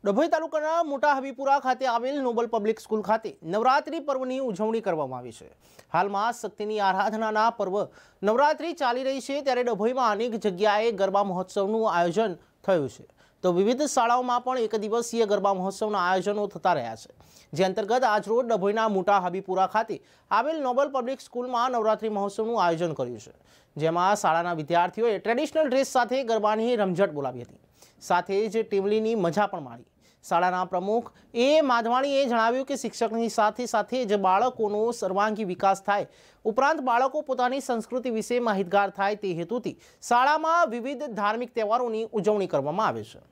ડભોઈ તાલુકાના મોટા હબીપુરા ખાતે આવેલ નોબલ પબ્લિક સ્કૂલ ખાતે નવરાત્રી પર્વની ઉજવણી કરવામાં આવી છે। હાલમાં શક્તિની આરાધનાના પર્વ નવરાત્રી ચાલી રહી છે, ત્યારે ડભોઈમાં અનેક જગ્યાએ ગરબા મહોત્સવનું આયોજન થયું છે, તો વિવિધ શાળાઓમાં પણ એક દિવસીય ગરબા મહોત્સવના આયોજનો થતા રહ્યા છે, જે અંતર્ગત આજરોજ ડભોઈના મોટા હબીપુરા ખાતે આવેલ નોબલ પબ્લિક સ્કૂલમાં નવરાત્રી મહોત્સવનું આયોજન કર્યું છે, જેમાં શાળાના વિદ્યાર્થીઓએ ટ્રેડિશનલ ડ્રેસ સાથે ગરબાની રમઝટ બોલાવી હતી, સાથે જ ટીમલીની મજા પણ માણી। શાળાના પ્રમુખ એ માધવાણીએ જણાવ્યું કે શિક્ષકની સાથે સાથે જ બાળકોનો સર્વાંગી વિકાસ થાય, ઉપરાંત બાળકો પોતાની સંસ્કૃતિ વિશે માહિતગાર થાય તે હેતુથી શાળામાં વિવિધ ધાર્મિક તહેવારોની ઉજવણી કરવામાં આવે છે।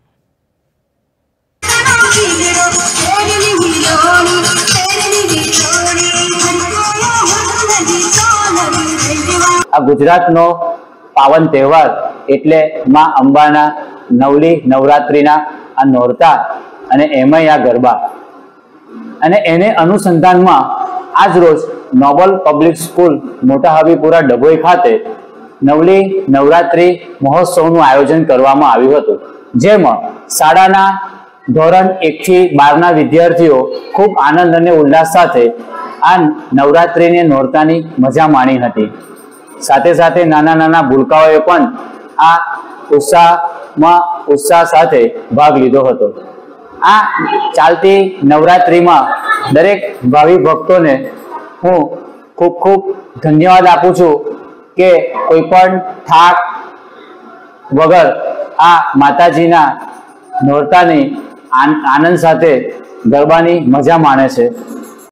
આ ગુજરાતનો પાવન તહેવાર એટલે માં અંબાના નવલી નવરાત્રીના આ નોરતા અને એમાંય આ ગરબા, અને એને અનુસંધાનમાં આજ રોજ નોબલ પબ્લિક સ્કૂલ મોટા હબીપુરા ડભોઈ ખાતે નવલી નવરાત્રી મહોત્સવનું આયોજન કરવામાં આવ્યું હતું, જેમાં શાળાના ધોરણ 1 થી 12ના વિદ્યાર્થીઓ ખૂબ આનંદ અને ઉલ્લાસ સાથે આ નવરાત્રીની નોરતાની મજા માણી હતી। સાથે સાથે નાના નાના ભૂલકાઓએ પણ આ ઉત્સાહ સાથે ભાગ લીધો હતો। આ ચાલતી નવરાત્રીમાં દરેક ભાવિ ભક્તોને હું ખૂબ ખૂબ ધન્યવાદ આપું છું કે કોઈ પણ થાક વગર આ માતાજીના નોરતાની આનંદ સાથે ગરબાની મજા માણે છે।